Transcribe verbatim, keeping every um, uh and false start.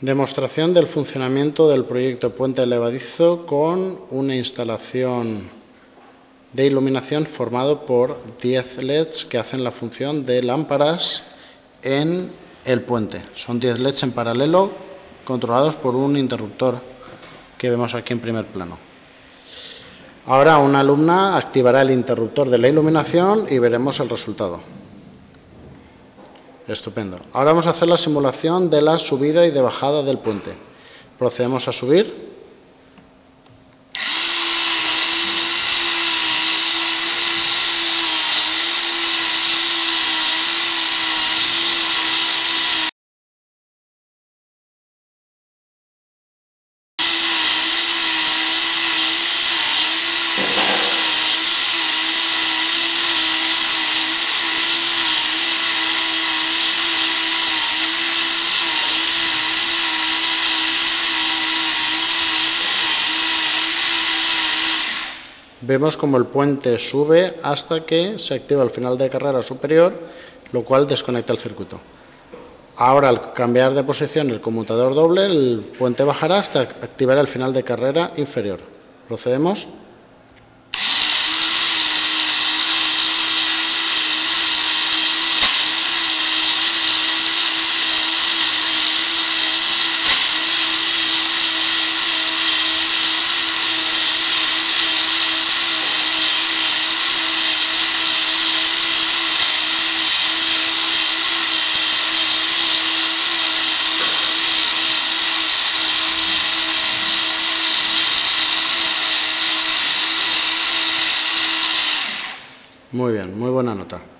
Demostración del funcionamiento del proyecto Puente Levadizo con una instalación de iluminación formado por diez L E Ds que hacen la función de lámparas en el puente. Son diez L E Ds en paralelo controlados por un interruptor que vemos aquí en primer plano. Ahora una alumna activará el interruptor de la iluminación y veremos el resultado. Estupendo. Ahora vamos a hacer la simulación de la subida y de bajada del puente. Procedemos a subir. Vemos como el puente sube hasta que se activa el final de carrera superior, lo cual desconecta el circuito. Ahora, al cambiar de posición el conmutador doble, el puente bajará hasta activar el final de carrera inferior. Procedemos. Muy bien, muy buena nota.